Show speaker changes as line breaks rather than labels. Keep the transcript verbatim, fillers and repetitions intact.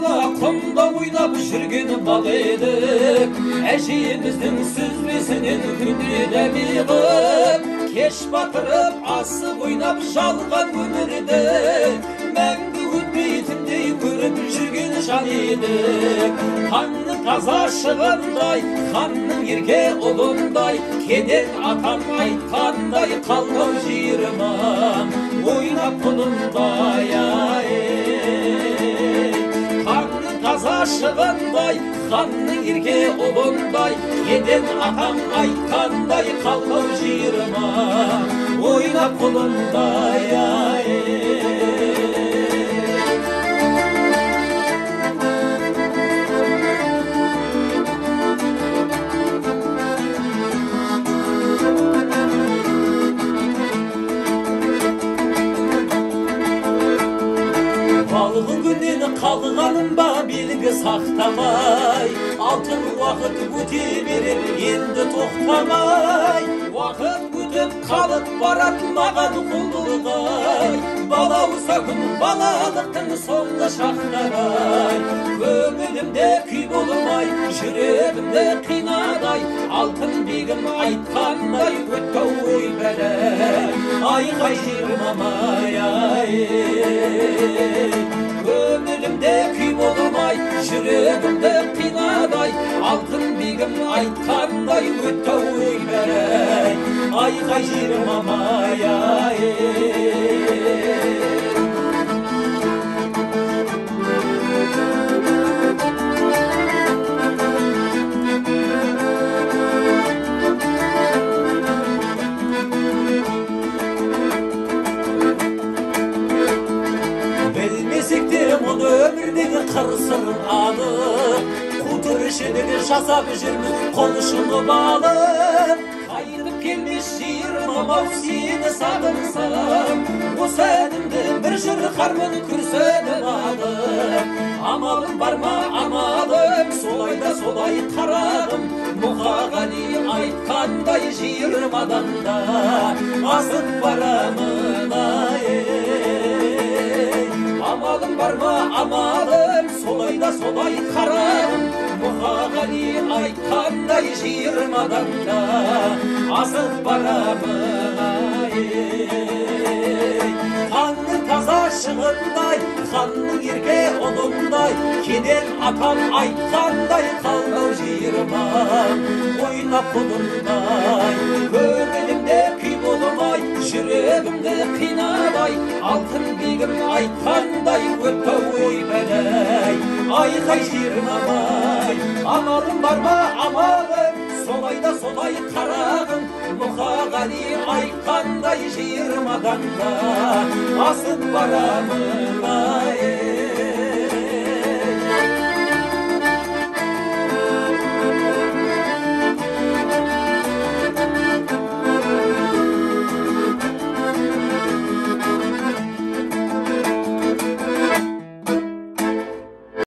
Ала құмда ойнап жүрген бал едік, әжеміздің сүзбесінен күнде дәмеғіп, кеш батырып асып ойнап жалған өмірді, мәңгі өтпейтіндей көріп жүрген жан едік. Ханның таза шығындай, ханның ерке ұлындай, кеден атам айтқандай қалмау жиырмам, ойнап құлындай ай. Ханның таза шығындай, ханның ерке ұлындай, кеден атам айтқандай қалмау жиырмам, ойнап құлындай ай. Балғын күннен қалғаным ба белгі сақтамай, алтын уақыт өте берер енді тоқтамай. Уақыт өтіп қалып барат маған құлдырғай, балауса күн балалықтың соңғы шақтарай. Көңілімде күй болмай, жүрегімді қинадай, алтын бегім айтқандай өтті ой бәләй, айғай жиырмамай ай. Көңілімде күй болмай, жүрегімді қинадай, алтын бегім айтқандай өтті ой бәләй, айғай жиырмамай ай. Мұны өмірдегі қыр-сырын алып, қу тіршілігі жасап жүрміз қол ұшынып алып. Қайтып келмес жиырмам-ау сені сағынсам, осы әнімді бір жыр қармын күрсініп алып. Амалым бар ма амалым, солай да солай қарағым, Мұқағали айтқандай жиырмадан да асып барамын ай. Амалым бар ма амалым, солай да солай қарағым, Мұқағали айтқандай жиырмадан да асып барамын ай. Ханның таза шығындай, ханның ерке ұлындай, кеден атам айтқандай қалмау жиырмам, ойнап құлындай. Көңілімде күй болмай, жүрегімді қинамай, алтын бегім айтқандай өтті ой бәләй, айғай жиырмамай. Амалым бар ма амалым, солай да солай қарағым, Мұқағали айтқандай жиырмадан да асып барамын ай.